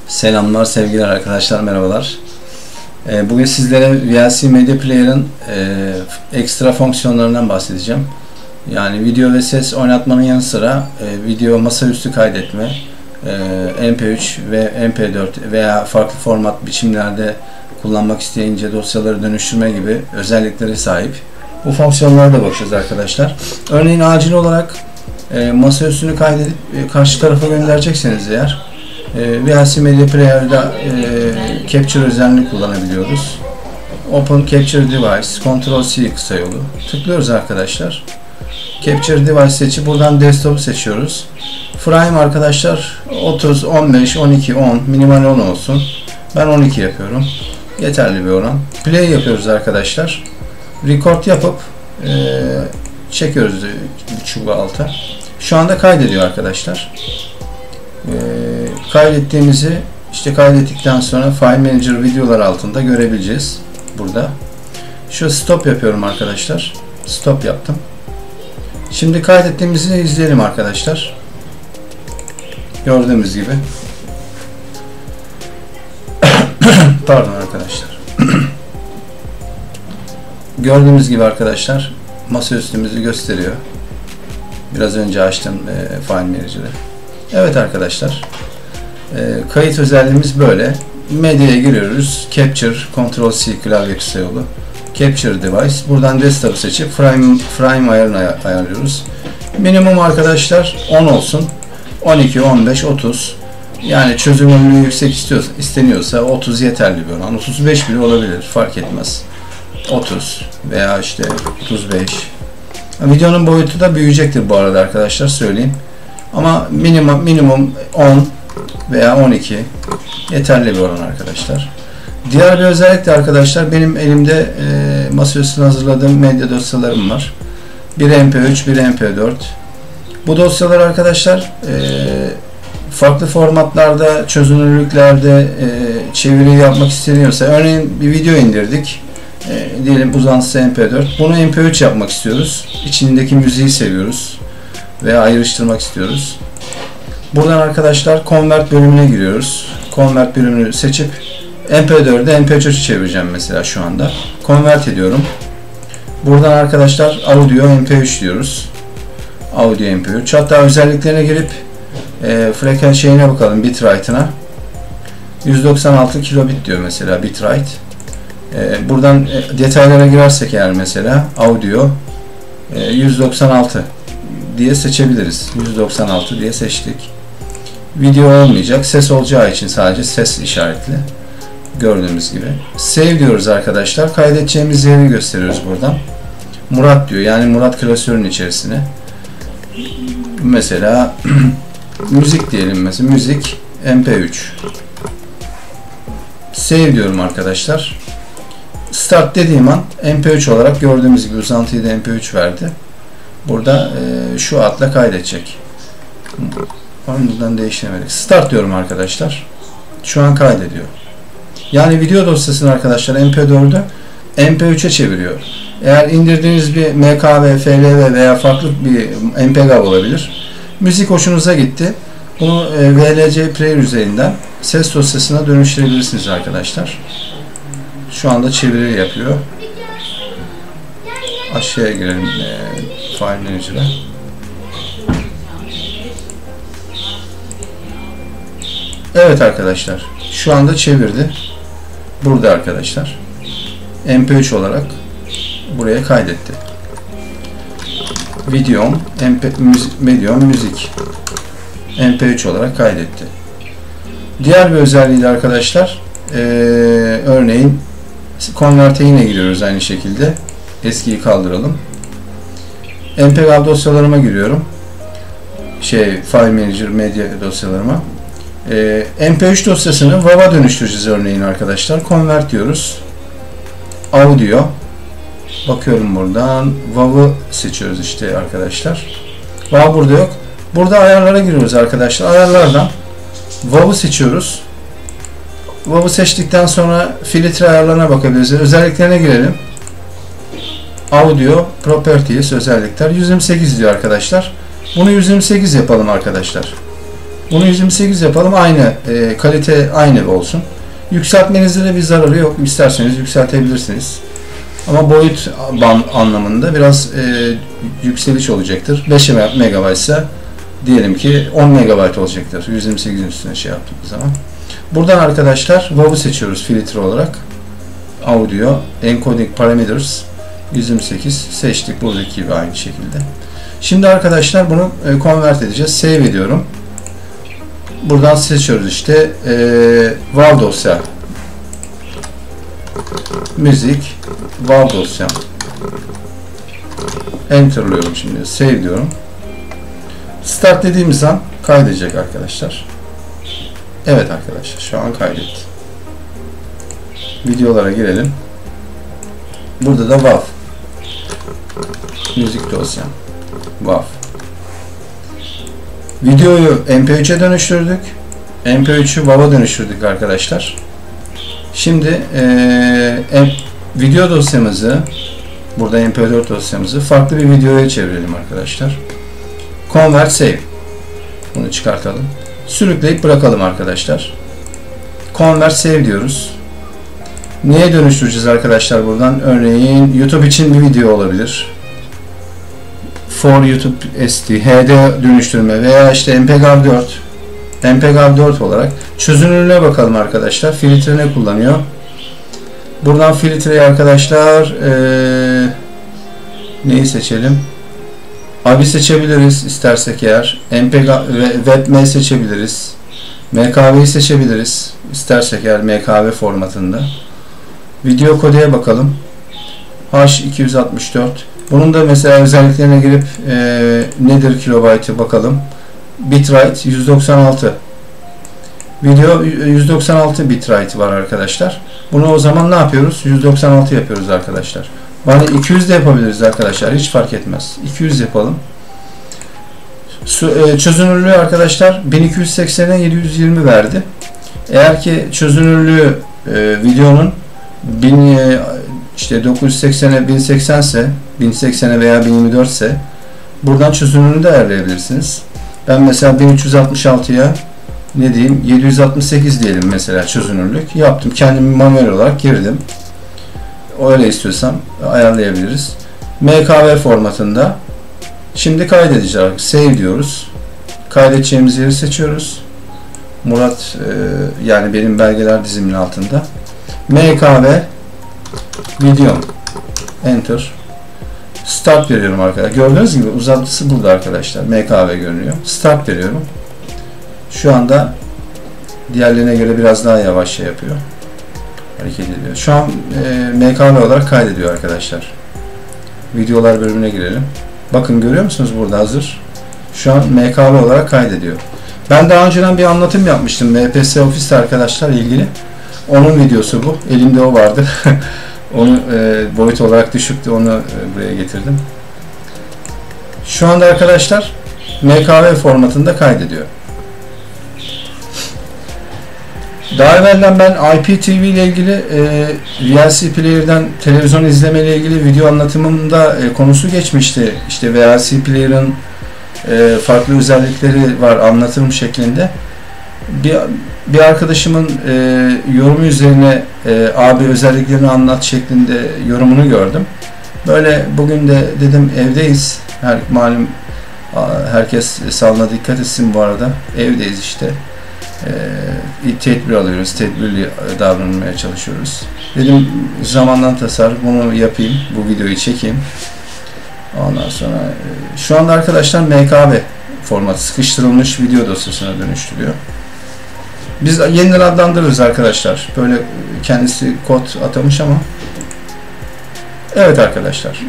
Selamlar, sevgiler arkadaşlar, merhabalar. Bugün sizlere VLC Media Player'ın ekstra fonksiyonlarından bahsedeceğim. Yani video ve ses oynatmanın yanı sıra video masaüstü kaydetme, MP3 ve MP4 veya farklı format biçimlerde kullanmak isteyince dosyaları dönüştürme gibi özelliklere sahip. Bu fonksiyonlara da bakacağız arkadaşlar. Örneğin acil olarak masaüstünü kaydedip karşı tarafa gönderecekseniz eğer VLC Media Player'da Capture özelliğini kullanabiliyoruz. Open Capture Device, Ctrl+C kısa yolu. Tıklıyoruz arkadaşlar. Capture Device seçip buradan Desktop'u seçiyoruz. Frame arkadaşlar 30, 15, 12, 10, minimal 10 olsun. Ben 12 yapıyorum. Yeterli bir oran. Play yapıyoruz arkadaşlar. Record yapıp çekiyoruz çubuğu alta. Şu anda kaydediyor arkadaşlar. Kaydettiğimizi kaydettikten sonra File Manager videolar altında görebileceğiz. Burada. Şu stop yapıyorum arkadaşlar. Stop yaptım. Şimdi kaydettiğimizi izleyelim arkadaşlar. Gördüğümüz gibi. Pardon arkadaşlar. Gördüğümüz gibi arkadaşlar masaüstümüzü gösteriyor. Biraz önce açtım File Manager'ı. Evet arkadaşlar. Kayıt özelliğimiz böyle. Medyaya giriyoruz. Capture, Ctrl+C klavye kısa yolu. Capture Device. Buradan Desktop seçip Frame ayarını ayarlıyoruz. Minimum arkadaşlar 10 olsun. 12, 15, 30. Yani çözünürlüğü yüksek isteniyorsa 30 yeterli bir oran. 35 bile olabilir. Fark etmez. 30 veya 35. Videonun boyutu da büyüyecektir bu arada arkadaşlar, söyleyeyim. Ama minimum 10 veya 12 yeterli bir oran arkadaşlar. Diğer bir özellik de arkadaşlar, benim elimde masaüstüne hazırladığım medya dosyalarım var. Bir MP3, bir MP4. Bu dosyalar arkadaşlar farklı formatlarda, çözünürlüklerde çeviri yapmak isteniyorsa, örneğin bir video indirdik. Diyelim uzantısı MP4. Bunu MP3 yapmak istiyoruz. İçindeki müziği seviyoruz veya ayrıştırmak istiyoruz. Buradan arkadaşlar Convert bölümüne giriyoruz. Convert bölümünü seçip MP4'de MP3'e çevireceğim mesela şu anda. Convert ediyorum. Buradan arkadaşlar Audio MP3 diyoruz. Audio MP3. Hatta özelliklerine girip frekans şeyine bakalım, bitrate'ına. 196 kilobit diyor mesela bitrate. Buradan detaylara girersek eğer mesela Audio 196 diye seçebiliriz. 196 diye seçtik. Video olmayacak. Ses olacağı için sadece ses işaretli. Gördüğümüz gibi. Save diyoruz arkadaşlar. Kaydedeceğimiz yeri gösteriyoruz buradan. Murat diyor. Yani Murat klasörün içerisine. Mesela müzik diyelim mesela. Müzik MP3. Save diyorum arkadaşlar. Start dediğim an MP3 olarak gördüğümüz gibi uzantıyı da MP3 verdi. Burada şu adla kaydedecek. Buradan değiştiremedik. Start diyorum arkadaşlar. Şu an kaydediyor. Yani video dosyasını arkadaşlar MP4'ü MP3'e çeviriyor. Eğer indirdiğiniz bir MKV, FLV veya farklı bir MPEG olabilir. Müzik hoşunuza gitti. Bunu VLC Player üzerinden ses dosyasına dönüştürebilirsiniz arkadaşlar. Şu anda çeviri yapıyor. Aşağıya girelim File Manager'a. Evet arkadaşlar. Şu anda çevirdi. Burada arkadaşlar. MP3 olarak buraya kaydetti. Videom, medium, müzik. MP3 olarak kaydetti. Diğer bir özelliği de arkadaşlar örneğin Convert'e yine giriyoruz aynı şekilde. Eskiyi kaldıralım. MPEG dosyalarıma giriyorum. File Manager medya dosyalarıma. MP3 dosyasını WAV'a dönüştüreceğiz örneğin arkadaşlar. Convert diyoruz. Audio. Bakıyorum buradan. WAV'ı seçiyoruz arkadaşlar. WAV burada yok. Burada ayarlara giriyoruz arkadaşlar. Ayarlardan WAV'ı seçiyoruz. WAV'ı seçtikten sonra filtre ayarlarına bakabiliriz. Özelliklerine girelim. Audio Properties özellikler 128 diyor arkadaşlar. Bunu 128 yapalım arkadaşlar. Bunu 128 yapalım. Aynı kalite aynı olsun. Yükseltmenizde de bir zararı yok. İsterseniz yükseltebilirsiniz. Ama boyut anlamında biraz yükseliş olacaktır. 5 MB ise diyelim ki 10 MB olacaktır. 128'in üstüne şey yaptığımız zaman. Buradan arkadaşlar WAV'ı seçiyoruz filtre olarak. Audio, Encoding Parameters 128 seçtik. Buradaki gibi aynı şekilde. Şimdi arkadaşlar bunu convert edeceğiz. Save ediyorum. Buradan seçiyoruz işte. WAV dosya. Müzik. WAV dosya. Enter'lıyorum şimdi. Save diyorum. Start dediğimiz an kaydedecek arkadaşlar. Evet arkadaşlar şu an kaydetti. Videolara girelim. Burada da WAV. Müzik dosya. WAV. Videoyu MP3'e dönüştürdük. MP3'ü WAV'a dönüştürdük arkadaşlar. Şimdi video dosyamızı, burada MP4 dosyamızı farklı bir videoya çevirelim arkadaşlar. Convert Save. Bunu çıkartalım. Sürükleyip bırakalım arkadaşlar. Convert Save diyoruz. Neye dönüştüreceğiz arkadaşlar buradan? Örneğin YouTube için bir video olabilir. For YouTube SD, HD dönüştürme veya işte MPEG-A 4. MPEG-A 4 olarak çözünürlüğe bakalım arkadaşlar. Filtre ne kullanıyor? Buradan filtreyi arkadaşlar neyi seçelim? AVI seçebiliriz istersek eğer. MPEG-A ve WebM seçebiliriz. MKV'yi seçebiliriz istersek eğer MKV formatında. Video kodeye bakalım. H264. Bunun da mesela özelliklerine girip nedir kilobaytı bakalım. Bitrate 196. Video 196 bitrate var arkadaşlar. Bunu o zaman ne yapıyoruz? 196 yapıyoruz arkadaşlar. Bana 200 de yapabiliriz arkadaşlar. Hiç fark etmez. 200 yapalım. Çözünürlüğü arkadaşlar 1280'e 720 verdi. Eğer ki çözünürlüğü videonun 980'e 1080 ise 1080'e veya 1024 ise buradan çözünürlüğünü de ayarlayabilirsiniz. Ben mesela 1366'ya ne diyeyim 768 diyelim mesela çözünürlük. Yaptım. Kendimi manuel olarak girdim. Öyle istiyorsam ayarlayabiliriz. MKV formatında. Şimdi kaydedeceğiz. Save diyoruz. Kaydedeceğimiz yeri seçiyoruz. Murat yani benim belgeler dizimin altında. MKV video. Enter. Start veriyorum arkadaşlar. Gördüğünüz gibi uzantısı burada arkadaşlar. MKV görünüyor. Start veriyorum. Şu anda diğerlerine göre biraz daha yavaş şey yapıyor. Hareket ediyor. Şu an MKV olarak kaydediyor arkadaşlar. Videolar bölümüne girelim. Bakın görüyor musunuz burada hazır. Şu an MKV olarak kaydediyor. Ben daha önceden bir anlatım yapmıştım. MPS Office arkadaşlar ilgili. Onun videosu bu. Elimde o vardı. Onu boyut olarak düşüktü. Onu buraya getirdim. Şu anda arkadaşlar MKV formatında kaydediyor. Daha evvelden ben IPTV ile ilgili VLC Player'dan televizyon izleme ile ilgili video anlatımımda konusu geçmişti. İşte VLC Player'ın farklı özellikleri var anlatım şeklinde. Bir arkadaşımın yorumu üzerine abi özelliklerini anlat şeklinde yorumunu gördüm. Böyle bugün de dedim evdeyiz. Malum herkes sağlığına dikkat etsin bu arada. Evdeyiz işte. Tedbir alıyoruz. Tedbirli davranmaya çalışıyoruz. Dedim zamandan tasarruf bunu yapayım. Bu videoyu çekeyim. Ondan sonra şu anda arkadaşlar MKV format sıkıştırılmış video dosyasına dönüştürüyor. Biz yeniden adlandırırız arkadaşlar. Böyle kendisi kod atamış ama. Evet arkadaşlar.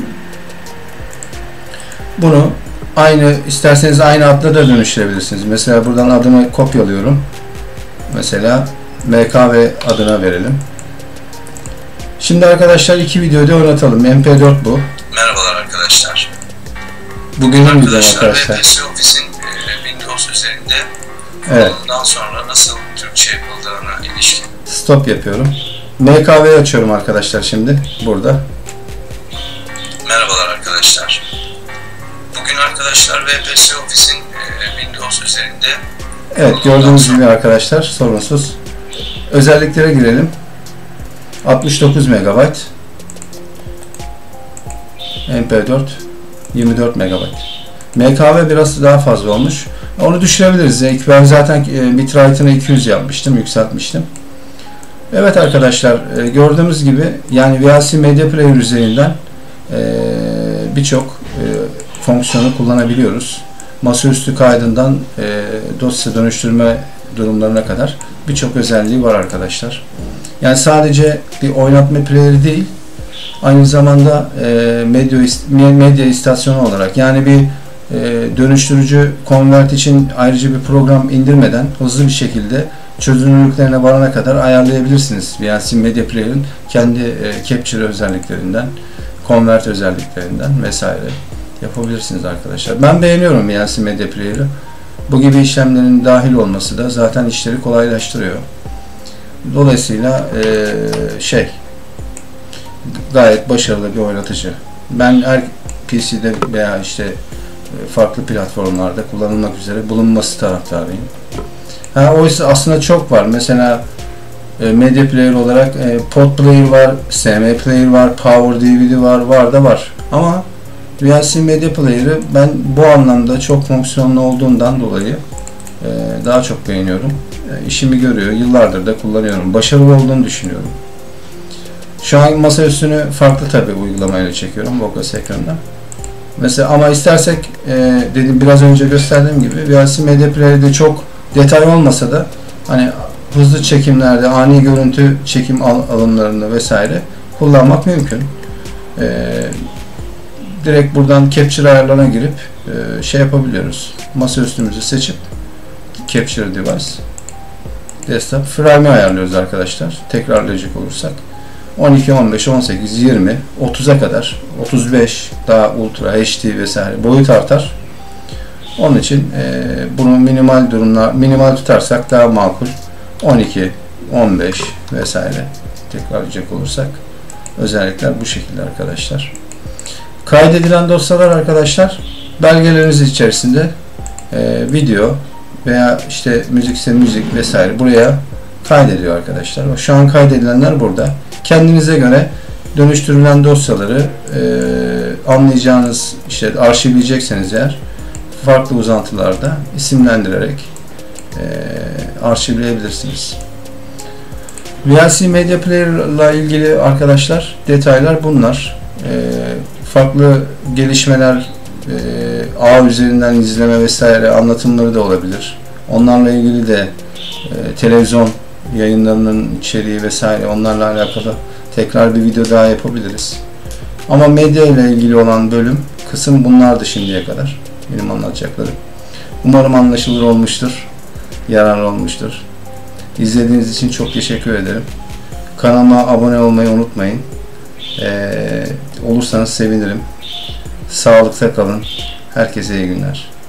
Bunu isterseniz aynı adla da dönüştürebilirsiniz. Mesela buradan adımı kopyalıyorum. Mesela MKV adına verelim. Şimdi arkadaşlar iki videoyu da oynatalım. MP4 bu. Merhabalar arkadaşlar. Bugünün videosu arkadaşlar. VPS Office'in Windows üzerinde evet. Bundan sonra nasıl Türkçe yapıldığına ilişkin. Stop yapıyorum. MKV'yi açıyorum arkadaşlar şimdi burada. Merhabalar arkadaşlar. Bugün arkadaşlar VPS Office'in Windows üzerinde Evet, gördüğünüz gibi arkadaşlar sorunsuz. Özelliklere girelim. 69 MB, MP4 24 MB. MKV biraz daha fazla olmuş. Onu düşürebiliriz. Ben zaten bitrate'ını 200 yapmıştım, yükseltmiştim. Evet arkadaşlar, gördüğümüz gibi yani VLC Media Player üzerinden birçok fonksiyonu kullanabiliyoruz. Masaüstü kaydından dosya dönüştürme durumlarına kadar birçok özelliği var arkadaşlar. Yani sadece bir oynatma playeri değil, aynı zamanda medya istasyonu olarak, yani bir dönüştürücü convert için ayrıca bir program indirmeden hızlı bir şekilde çözünürlüklerine varana kadar ayarlayabilirsiniz. VLC Media Player'ın kendi capture özelliklerinden, convert özelliklerinden vesaire yapabilirsiniz arkadaşlar. Ben beğeniyorum VLC Media Player'ı. Bu gibi işlemlerin dahil olması da zaten işleri kolaylaştırıyor. Dolayısıyla gayet başarılı bir oynatıcı. Ben her PC'de veya işte farklı platformlarda kullanılmak üzere bulunması taraftarıyım. Oysa aslında çok var. Mesela Media Player olarak Pod Player var, SM Player var, Power DVD var. Ama VLC Media Player'ı ben bu anlamda çok fonksiyonlu olduğundan dolayı daha çok beğeniyorum. İşimi görüyor. Yıllardır da kullanıyorum. Başarılı olduğunu düşünüyorum. Şu an masaüstünü farklı tabi uygulamayla çekiyorum Vocus ekranında. Mesela ama istersek dedim biraz önce gösterdiğim gibi VLC Media Player'de çok detay olmasa da hani hızlı çekimlerde ani görüntü çekim alımlarında vesaire kullanmak mümkün. Direkt buradan capture ayarlarına girip yapabiliyoruz. Masaüstümüzü seçip capture device desktop frame'i ayarlıyoruz arkadaşlar. Tekrarlayacak olursak 12, 15, 18, 20, 30'a kadar, 35 daha ultra HD vesaire boyut artar. Onun için bunu minimal tutarsak daha makul. 12, 15 vesaire tekrarlayacak olursak özellikler bu şekilde arkadaşlar. Kaydedilen dosyalar arkadaşlar belgeleriniz içerisinde video veya işte müzikse müzik vesaire buraya kaydediyor arkadaşlar. Şu an kaydedilenler burada. Kendinize göre dönüştürülen dosyaları anlayacağınız, işte arşivleyecekseniz eğer farklı uzantılarda isimlendirerek arşivleyebilirsiniz. VLC Media Player ile ilgili arkadaşlar detaylar bunlar. Farklı gelişmeler, ağ üzerinden izleme vesaire anlatımları da olabilir. Onlarla ilgili de televizyon yayınlarının içeriği vesaire onlarla alakalı tekrar bir video daha yapabiliriz. Ama medya ile ilgili olan kısım bunlardı şimdiye kadar. Benim anlatacaklarım. Umarım anlaşılır olmuştur. Yararlı olmuştur. İzlediğiniz için çok teşekkür ederim. Kanalıma abone olmayı unutmayın. Olursanız sevinirim. Sağlıkta kalın. Herkese iyi günler.